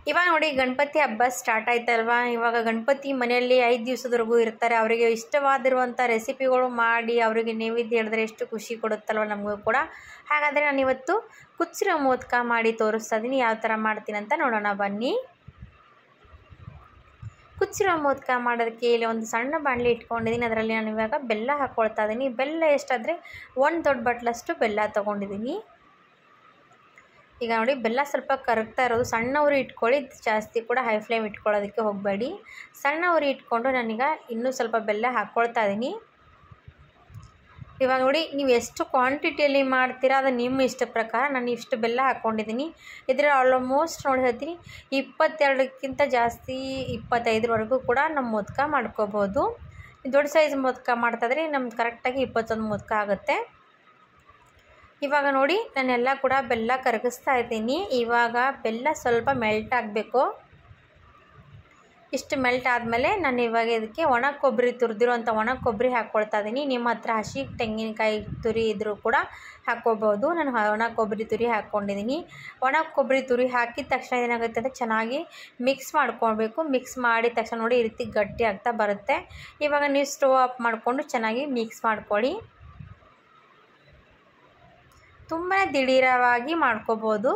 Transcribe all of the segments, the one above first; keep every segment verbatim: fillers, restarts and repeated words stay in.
ಇವಾಗ ನೋಡಿ ಗಣಪತಿ ಹಬ್ಬ ಸ್ಟಾರ್ಟ್ ಆಯ್ತಲ್ವಾ. ಇವಾಗ ಗಣಪತಿ ಮನೆಯಲ್ಲಿ ಐದು ದಿವಸದವರೆಗೂ ಇರ್ತಾರೆ. ಅವರಿಗೆ ಇಷ್ಟವಾದಿರುವಂಥ ರೆಸಿಪಿಗಳು ಮಾಡಿ ಅವರಿಗೆ ನೈವೇದ್ಯ ಹೇಳಿದ್ರೆ ಎಷ್ಟು ಖುಷಿ ಕೊಡುತ್ತಲ್ವ ನಮಗೂ ಕೂಡ. ಹಾಗಾದರೆ ನಾನು ಇವತ್ತು ಕುಚ್ಚಿರೋ ಮೋದಕ ಮಾಡಿ ತೋರಿಸ್ತಾ ಇದ್ದೀನಿ. ಯಾವ ಥರ ಮಾಡ್ತೀನಿ ಅಂತ ನೋಡೋಣ ಬನ್ನಿ. ಕುಚ್ಚಿರೋ ಮೋದಕ ಮಾಡೋದಕ್ಕೆ ಇಲ್ಲಿ ಒಂದು ಸಣ್ಣ ಬಾಣಲಿ ಇಟ್ಕೊಂಡಿದ್ದೀನಿ. ಅದರಲ್ಲಿ ನಾನು ಇವಾಗ ಬೆಲ್ಲ ಹಾಕ್ಕೊಳ್ತಾ ಇದ್ದೀನಿ. ಬೆಲ್ಲ ಎಷ್ಟಾದರೆ ಒಂದು ದೊಡ್ಡ ಬಟ್ಲಷ್ಟು ಬೆಲ್ಲ ತೊಗೊಂಡಿದ್ದೀನಿ. ಈಗ ನೋಡಿ ಬೆಲ್ಲ ಸ್ವಲ್ಪ ಕರಗ್ತಾ ಇರೋದು. ಸಣ್ಣ ಉರಿ ಇಟ್ಕೊಳ್ಳಿ, ಜಾಸ್ತಿ ಕೂಡ ಹೈ ಫ್ಲೇಮ್ ಇಟ್ಕೊಳ್ಳೋದಕ್ಕೆ ಹೋಗಬೇಡಿ. ಸಣ್ಣ ಉರಿ ಇಟ್ಕೊಂಡು ನಾನೀಗ ಇನ್ನೂ ಸ್ವಲ್ಪ ಬೆಲ್ಲ ಹಾಕ್ಕೊಳ್ತಾ ಇದ್ದೀನಿ. ಇವಾಗ ನೋಡಿ ನೀವು ಎಷ್ಟು ಕ್ವಾಂಟಿಟಿಯಲ್ಲಿ ಮಾಡ್ತೀರಾ ಅದು ನಿಮ್ಮ ಇಷ್ಟ ಪ್ರಕಾರ. ನಾನು ಇಷ್ಟು ಬೆಲ್ಲ ಹಾಕ್ಕೊಂಡಿದ್ದೀನಿ. ಇದರ ಆಲ್ಮೋಸ್ಟ್ ನೋಡಿ ಹೇಳ್ತೀನಿ ಇಪ್ಪತ್ತೆರಡಕ್ಕಿಂತ ಜಾಸ್ತಿ ಇಪ್ಪತ್ತೈದರವರೆಗೂ ಕೂಡ ನಮ್ಮ ಮೋದಕ ಮಾಡ್ಕೋಬೋದು. ದೊಡ್ಡ ಸೈಜ್ ಮೋದಕ ಮಾಡ್ತಾಯಿದ್ರೆ ನಮ್ಗೆ ಕರೆಕ್ಟಾಗಿ ಇಪ್ಪತ್ತೊಂದು ಮೋದಕ ಆಗುತ್ತೆ. ಇವಾಗ ನೋಡಿ ನಾನೆಲ್ಲ ಕೂಡ ಬೆಲ್ಲ ಕರಗಿಸ್ತಾ ಇದ್ದೀನಿ. ಇವಾಗ ಬೆಲ್ಲ ಸ್ವಲ್ಪ ಮೆಲ್ಟ್ ಆಗಬೇಕು. ಇಷ್ಟು ಮೆಲ್ಟ್ ಆದಮೇಲೆ ನಾನು ಇವಾಗ ಇದಕ್ಕೆ ಒಣ ಕೊಬ್ಬರಿ ತುರಿದಿರೋಂಥ ಒಣ ಕೊಬ್ಬರಿ ಹಾಕ್ಕೊಳ್ತಾ ಇದ್ದೀನಿ. ನಿಮ್ಮ ಹತ್ರ ಹಸಿ ತೆಂಗಿನಕಾಯಿ ತುರಿ ಇದ್ದರೂ ಕೂಡ ಹಾಕ್ಕೋಬೋದು. ನಾನು ಒಣ ಕೊಬ್ಬರಿ ತುರಿ ಹಾಕ್ಕೊಂಡಿದ್ದೀನಿ. ಒಣ ಕೊಬ್ಬರಿ ತುರಿ ಹಾಕಿದ ತಕ್ಷಣ ಏನಾಗುತ್ತೆ ಅಂದರೆ ಚೆನ್ನಾಗಿ ಮಿಕ್ಸ್ ಮಾಡ್ಕೊಳ್ಬೇಕು. ಮಿಕ್ಸ್ ಮಾಡಿದ ತಕ್ಷಣ ನೋಡಿ ಈ ರೀತಿ ಗಟ್ಟಿ ಆಗ್ತಾ ಬರುತ್ತೆ. ಇವಾಗ ನೀವು ಸ್ಟವ್ ಆಫ್ ಮಾಡಿಕೊಂಡು ಚೆನ್ನಾಗಿ ಮಿಕ್ಸ್ ಮಾಡ್ಕೊಳ್ಳಿ. ತುಂಬಾ ದಿಢೀರವಾಗಿ ಮಾಡ್ಕೋಬೋದು.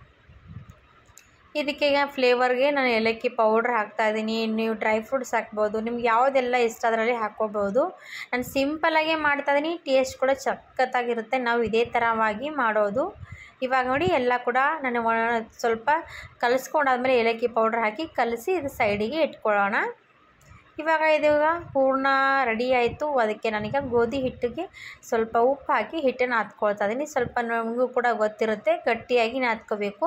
ಇದಕ್ಕೆ ಈಗ ಫ್ಲೇವರ್ಗೆ ನಾನು ಏಲಕ್ಕಿ ಪೌಡ್ರ್ ಹಾಕ್ತಾಯಿದ್ದೀನಿ. ನೀವು ಡ್ರೈ ಫ್ರೂಟ್ಸ್ ಹಾಕ್ಬೋದು. ನಿಮ್ಗೆ ಯಾವುದೆಲ್ಲ ಇಷ್ಟ ಅದರಲ್ಲಿ ಹಾಕ್ಕೋಬೋದು. ನಾನು ಸಿಂಪಲಾಗೆ ಮಾಡ್ತಾಯಿದ್ದೀನಿ. ಟೇಸ್ಟ್ ಕೂಡ ಸಖತ್ತಾಗಿರುತ್ತೆ. ನಾವು ಇದೇ ಥರವಾಗಿ ಮಾಡೋದು. ಇವಾಗ ನೋಡಿ ಎಲ್ಲ ಕೂಡ ನಾನು ಸ್ವಲ್ಪ ಕಲಿಸ್ಕೊಂಡಾದ್ಮೇಲೆ ಏಲಕ್ಕಿ ಪೌಡ್ರ್ ಹಾಕಿ ಕಲಸಿ ಇದು ಸೈಡಿಗೆ ಇಟ್ಕೊಳ್ಳೋಣ. ಇವಾಗ ಇದು ಹೂರ್ಣ ರೆಡಿ ಆಯಿತು. ಅದಕ್ಕೆ ನಾನೀಗ ಗೋಧಿ ಹಿಟ್ಟಿಗೆ ಸ್ವಲ್ಪ ಉಪ್ಪು ಹಾಕಿ ಹಿಟ್ಟನ್ನು ನಾದ್ಕೊಳ್ತಾ ಇದ್ದೀನಿ. ಸ್ವಲ್ಪ ನಮಗೂ ಕೂಡ ಗೊತ್ತಿರುತ್ತೆ ಗಟ್ಟಿಯಾಗಿ ನಾದ್ಕೋಬೇಕು.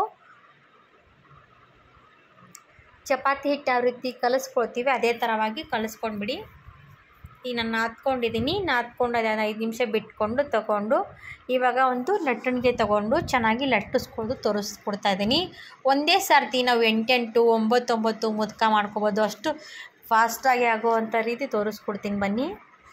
ಚಪಾತಿ ಹಿಟ್ಟು ಯಾವ ರೀತಿ ಕಲಿಸ್ಕೊಳ್ತೀವಿ ಅದೇ ಥರವಾಗಿ ಕಲಿಸ್ಕೊಂಡ್ಬಿಡಿ. ಈಗ ನಾನು ನಾದ್ಕೊಂಡಿದ್ದೀನಿ. ನಾದ್ಕೊಂಡು ಅದನ್ನು ಐದು ನಿಮಿಷ ಬಿಟ್ಕೊಂಡು ತಗೊಂಡು ಇವಾಗ ಒಂದು ಲಟ್ಟಣಿಗೆ ತಗೊಂಡು ಚೆನ್ನಾಗಿ ಲಟ್ಟಿಸ್ಕೊಂಡು ತೋರಿಸ್ಕೊಡ್ತಾ ಇದ್ದೀನಿ. ಒಂದೇ ಸರ್ತಿ ನಾವು ಎಂಟೆಂಟು ಒಂಬತ್ತೊಂಬತ್ತು ಮೋದಕ ಮಾಡ್ಕೊಬೋದು. ಅಷ್ಟು ಫಾಸ್ಟಾಗಿ ಆಗುವಂಥ ರೀತಿ ತೋರಿಸ್ಕೊಡ್ತೀನಿ ಬನ್ನಿ.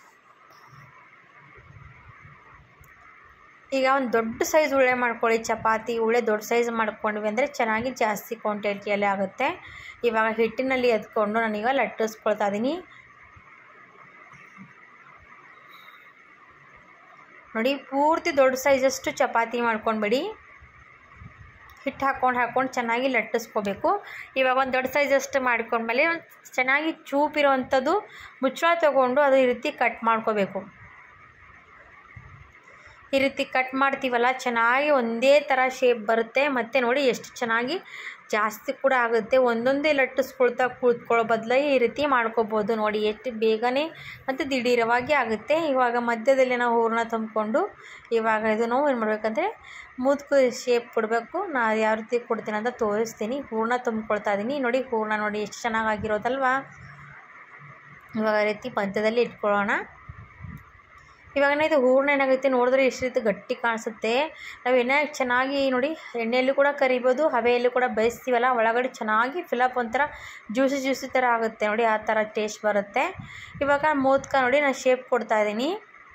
ಈಗ ಒಂದು ದೊಡ್ಡ ಸೈಜ್ ಉಳ್ಳೆ ಮಾಡ್ಕೊಳ್ಳಿ. ಚಪಾತಿ ಉಳ್ಳೆ ದೊಡ್ಡ ಸೈಜ್ ಮಾಡ್ಕೊಂಡ್ವಿ ಅಂದರೆ ಚೆನ್ನಾಗಿ ಜಾಸ್ತಿ ಕ್ವಾಂಟಿಟಿಯಲ್ಲಿ ಆಗುತ್ತೆ. ಇವಾಗ ಹಿಟ್ಟಿನಲ್ಲಿ ಎತ್ಕೊಂಡು ನಾನೀಗ ಲಟ್ಟಿಸ್ಕೊಳ್ತಾ ಇದ್ದೀನಿ. ನೋಡಿ ಪೂರ್ತಿ ದೊಡ್ಡ ಸೈಜಷ್ಟು ಚಪಾತಿ ಮಾಡ್ಕೊಂಡ್ಬಿಡಿ. ಹಿಟ್ಟು ಹಾಕ್ಕೊಂಡು ಹಾಕ್ಕೊಂಡು ಚೆನ್ನಾಗಿ ಲಟ್ಟಿಸ್ಕೋಬೇಕು. ಇವಾಗ ಒಂದು ದೊಡ್ಡ ಸೈಜಷ್ಟು ಮಾಡ್ಕೊಂಡ್ಮೇಲೆ ಚೆನ್ನಾಗಿ ಚೂಪಿರೋವಂಥದ್ದು ಮುಚ್ಚಳ ತೊಗೊಂಡು ಅದು ಈ ರೀತಿ ಕಟ್ ಮಾಡ್ಕೋಬೇಕು. ಈ ರೀತಿ ಕಟ್ ಮಾಡ್ತೀವಲ್ಲ ಚೆನ್ನಾಗಿ ಒಂದೇ ಥರ ಶೇಪ್ ಬರುತ್ತೆ. ಮತ್ತು ನೋಡಿ ಎಷ್ಟು ಚೆನ್ನಾಗಿ ಜಾಸ್ತಿ ಕೂಡ ಆಗುತ್ತೆ. ಒಂದೊಂದೇ ಲಟ್ಟಿಸ್ಕೊಳ್ತಾ ಕೂತ್ಕೊಳ್ಳೋ ಬದಲಾಗಿ ಈ ರೀತಿ ಮಾಡ್ಕೋಬೋದು. ನೋಡಿ ಎಷ್ಟು ಬೇಗನೆ ಮತ್ತು ದಿಢೀರವಾಗಿ ಆಗುತ್ತೆ. ಇವಾಗ ಮಧ್ಯದಲ್ಲಿ ನಾವು ಹೂರಣ ತುಂಬಿಕೊಂಡು ಇವಾಗ ಇದು ನಾವು ಏನು ಮಾಡಬೇಕಂದ್ರೆ ಮುದ್ಕು ಶೇಪ್ ಕೊಡಬೇಕು. ನಾನು ಯಾವ ರೀತಿ ಕೊಡ್ತೀನಿ ಅಂತ ತೋರಿಸ್ತೀನಿ. ಹೂರಣ ತುಂಬ್ಕೊಳ್ತಾ ಇದ್ದೀನಿ. ನೋಡಿ ಹೂರಣ ನೋಡಿ ಎಷ್ಟು ಚೆನ್ನಾಗಿರೋದಲ್ವಾ. ಇವಾಗ ಈ ರೀತಿ ಮಧ್ಯದಲ್ಲಿ ಇಟ್ಕೊಳ್ಳೋಣ. ಇವಾಗ ಇದು ಹೂರಣ ಏನಾಗುತ್ತೆ ನೋಡಿದ್ರೆ ಎಷ್ಟು ರೀತಿ ಗಟ್ಟಿ ಕಾಣಿಸುತ್ತೆ. ನಾವು ಎಣ್ಣೆ ಚೆನ್ನಾಗಿ ನೋಡಿ ಎಣ್ಣೆಯಲ್ಲೂ ಕೂಡ ಕರಿಬೋದು, ಹವೆಯಲ್ಲೂ ಕೂಡ ಬೇಯಿಸ್ತೀವಲ್ಲ ಒಳಗಡೆ ಚೆನ್ನಾಗಿ ಫಿಲಪ್ ಒಂಥರ ಜ್ಯೂಸಿ ಜ್ಯೂಸಿ ಥರ ಆಗುತ್ತೆ. ನೋಡಿ ಆ ಥರ ಟೇಸ್ಟ್ ಬರುತ್ತೆ. ಇವಾಗ ಮೋದಕ ನೋಡಿ ನಾನು ಶೇಪ್ ಕೊಡ್ತಾ ಇದ್ದೀನಿ.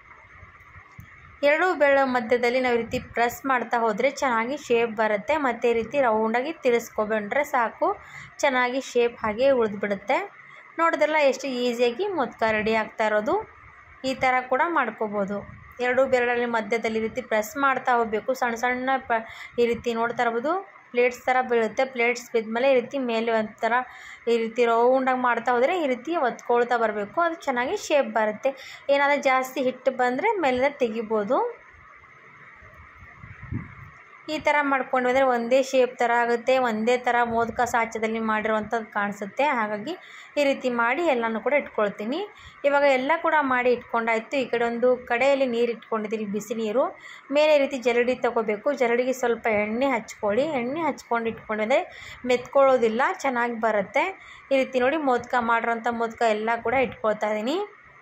ಎರಡೂ ಬೆರಳ ಮಧ್ಯದಲ್ಲಿ ನಾವು ಈ ರೀತಿ ಪ್ರೆಸ್ ಮಾಡ್ತಾ ಹೋದರೆ ಚೆನ್ನಾಗಿ ಶೇಪ್ ಬರುತ್ತೆ. ಮತ್ತು ಈ ರೀತಿ ರೌಂಡಾಗಿ ತಿರ್ಸ್ಕೊಬಿಟ್ರೆ ಸಾಕು, ಚೆನ್ನಾಗಿ ಶೇಪ್ ಹಾಗೆ ಉಳಿದ್ಬಿಡುತ್ತೆ. ನೋಡಿದ್ರಲ್ಲ ಎಷ್ಟು ಈಸಿಯಾಗಿ ಮೋದಕ ರೆಡಿ ಆಗ್ತಾ ಇರೋದು. ಈ ಥರ ಕೂಡ ಮಾಡ್ಕೋಬೋದು. ಎರಡೂ ಬೆರಳಲ್ಲಿ ಮಧ್ಯದಲ್ಲಿ ಈ ರೀತಿ ಪ್ರೆಸ್ ಮಾಡ್ತಾ ಹೋಗಬೇಕು. ಸಣ್ಣ ಸಣ್ಣ ಪ ಈ ರೀತಿ ನೋಡ್ತಾ ಇರ್ಬೋದು ಪ್ಲೇಟ್ಸ್ ಥರ ಬೀಳುತ್ತೆ. ಪ್ಲೇಟ್ಸ್ ಬಿದ್ಮೇಲೆ ಈ ರೀತಿ ಮೇಲೆ ಒಂಥರ ಈ ರೀತಿ ರೌಂಡಾಗಿ ಮಾಡ್ತಾ ಹೋದರೆ ಈ ರೀತಿ ಒತ್ಕೊಳ್ತಾ ಬರಬೇಕು. ಅದು ಚೆನ್ನಾಗಿ ಶೇಪ್ ಬರುತ್ತೆ. ಏನಾದರೂ ಜಾಸ್ತಿ ಹಿಟ್ಟು ಬಂದರೆ ಮೇಲೆ ತೆಗಿಬೋದು. ಈ ಥರ ಮಾಡ್ಕೊಂಡು ಬಂದರೆ ಒಂದೇ ಶೇಪ್ ಥರ ಆಗುತ್ತೆ. ಒಂದೇ ಥರ ಮೋದಕ ಸಾಚದಲ್ಲಿ ಮಾಡಿರುವಂಥದ್ದು ಕಾಣಿಸುತ್ತೆ. ಹಾಗಾಗಿ ಈ ರೀತಿ ಮಾಡಿ ಎಲ್ಲನೂ ಕೂಡ ಇಟ್ಕೊಳ್ತೀನಿ. ಇವಾಗ ಎಲ್ಲ ಕೂಡ ಮಾಡಿ ಇಟ್ಕೊಂಡಾಯಿತು. ಈ ಕಡೆ ಒಂದು ಕಡೆಯಲ್ಲಿ ನೀರು ಇಟ್ಕೊಂಡಿದ್ದೀನಿ, ಬಿಸಿ ನೀರು. ಮೇಲೆ ಈ ರೀತಿ ಜರಡಿ ತೊಗೋಬೇಕು. ಜರಡಿಗೆ ಸ್ವಲ್ಪ ಎಣ್ಣೆ ಹಚ್ಕೊಳ್ಳಿ. ಎಣ್ಣೆ ಹಚ್ಕೊಂಡು ಇಟ್ಕೊಂಡ್ರೆ ಮೆತ್ಕೊಳ್ಳೋದಿಲ್ಲ, ಚೆನ್ನಾಗಿ ಬರುತ್ತೆ. ಈ ರೀತಿ ನೋಡಿ ಮೋದಕ ಮಾಡಿರೋಂಥ ಮೋದಕ ಎಲ್ಲ ಕೂಡ ಇಟ್ಕೊಳ್ತಾ ಇದ್ದೀನಿ.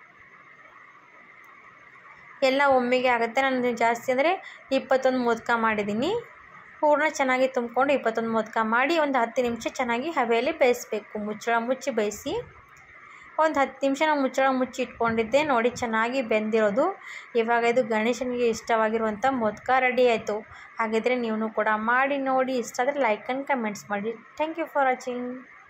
ಎಲ್ಲ ಒಮ್ಮೆಗೆ ಆಗುತ್ತೆ. ನಾನು ಜಾಸ್ತಿ ಅಂದರೆ ಇಪ್ಪತ್ತೊಂದು ಮೋದಕ ಮಾಡಿದ್ದೀನಿ. ಹೂರಣ ಚೆನ್ನಾಗಿ ತುಂಬಿಕೊಂಡು ಇಪ್ಪತ್ತೊಂದು ಮೋದಕ ಮಾಡಿ ಒಂದು ಹತ್ತು ನಿಮಿಷ ಚೆನ್ನಾಗಿ ಹವೆಯಲ್ಲಿ ಬೇಯಿಸಬೇಕು. ಮುಚ್ಚಳ ಮುಚ್ಚಿ ಬೇಯಿಸಿ ಒಂದು ಹತ್ತು ನಿಮಿಷ ನಾವು ಮುಚ್ಚಳ ಮುಚ್ಚಿ ಇಟ್ಕೊಂಡಿದ್ದೆ. ನೋಡಿ ಚೆನ್ನಾಗಿ ಬೆಂದಿರೋದು. ಇವಾಗ ಇದು ಗಣೇಶನಿಗೆ ಇಷ್ಟವಾಗಿರುವಂಥ ಮೋದಕ ರೆಡಿ ಆಯಿತು. ಹಾಗಿದ್ರೆ ನೀವು ಕೂಡ ಮಾಡಿ ನೋಡಿ. ಇಷ್ಟ ಆದರೆ ಲೈಕ್ ಆ್ಯಂಡ್ ಕಮೆಂಟ್ಸ್ ಮಾಡಿ. Thank you for watching.